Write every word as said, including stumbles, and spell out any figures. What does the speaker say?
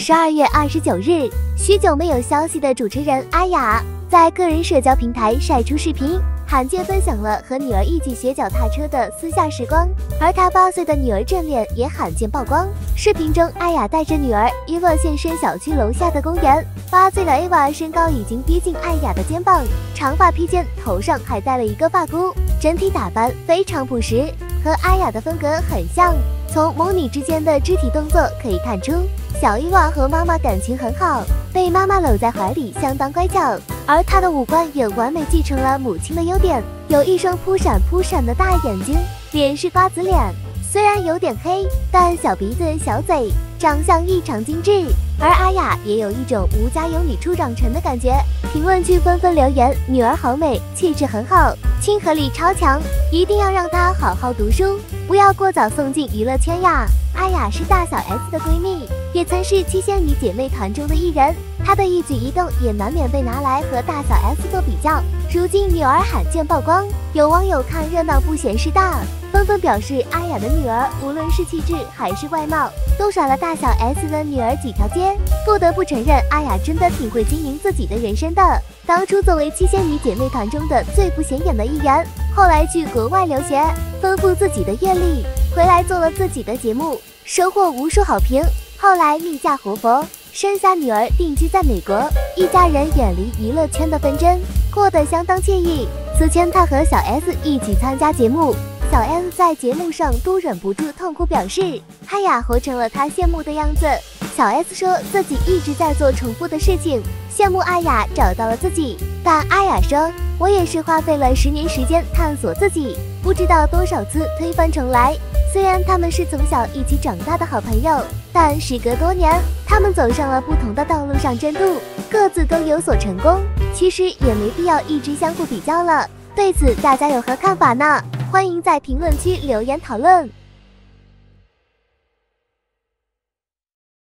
十二月二十九日，许久没有消息的主持人阿雅在个人社交平台晒出视频，罕见分享了和女儿一起学脚踏车的私下时光，而她八岁的女儿正脸也罕见曝光。视频中，阿雅带着女儿伊娃现身小区楼下的公园，八岁的 A 娃身高已经逼近阿雅的肩膀，长发披肩，头上还戴了一个发箍，整体打扮非常朴实，和阿雅的风格很像。从母女之间的肢体动作可以看出，小伊娃和妈妈感情很好，被妈妈搂在怀里相当乖巧，而她的五官也完美继承了母亲的优点，有一双扑闪扑闪的大眼睛，脸是瓜子脸，虽然有点黑，但小鼻子小嘴，长相异常精致。而阿雅也有一种无家有女初长成的感觉，评论区纷纷留言，女儿好美，气质很好，亲和力超强，一定要让她好好读书，不要过早送进娱乐圈呀。阿雅是大小 S 的闺蜜，也曾是七仙女姐妹团中的一人，她的一举一动也难免被拿来和大小 S 做比较。如今女儿罕见曝光，有网友看热闹不嫌事大，纷纷表示阿雅的女儿无论是气质还是外貌，都甩了大小 S 的女儿几条街。不得不承认，阿雅真的挺会经营自己的人生的。当初作为七仙女姐妹团中的最不显眼的一员，后来去国外留学，丰富自己的阅历，回来做了自己的节目，收获无数好评。后来蜜嫁活佛，生下女儿，定居在美国，一家人远离娱乐圈的纷争，过得相当惬意。此前她和小 S 一起参加节目，小 S 在节目上都忍不住痛哭，表示阿雅活成了她羡慕的样子。小 S 说自己一直在做重复的事情，羡慕阿雅找到了自己，但阿雅说，我也是花费了十年时间探索自己，不知道多少次推翻重来。虽然他们是从小一起长大的好朋友，但时隔多年，他们走上了不同的道路上争渡，各自都有所成功，其实也没必要一直相互比较了。对此大家有何看法呢？欢迎在评论区留言讨论。